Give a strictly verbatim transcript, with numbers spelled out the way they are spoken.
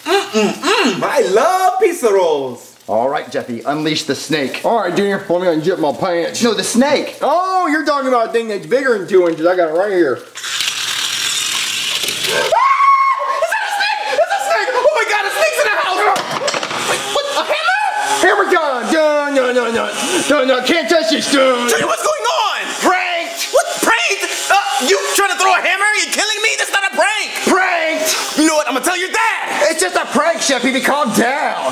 Mm-mm-mm. I love pizza rolls. All right, Jeffy, unleash the snake. All right, Junior, let me unzip my pants. No, the snake. Oh, you're talking about a thing that's bigger than two inches. I got it right here. Hammer time! Dun, no, no, no, no, no, can't touch this, dude! Junior, what's going on? Pranked! What, pranked? Uh, you trying to throw a hammer? Are you killing me? That's not a prank! Pranked! You know what? I'm gonna tell your dad! It's just a prank, Jeffy. Calm down.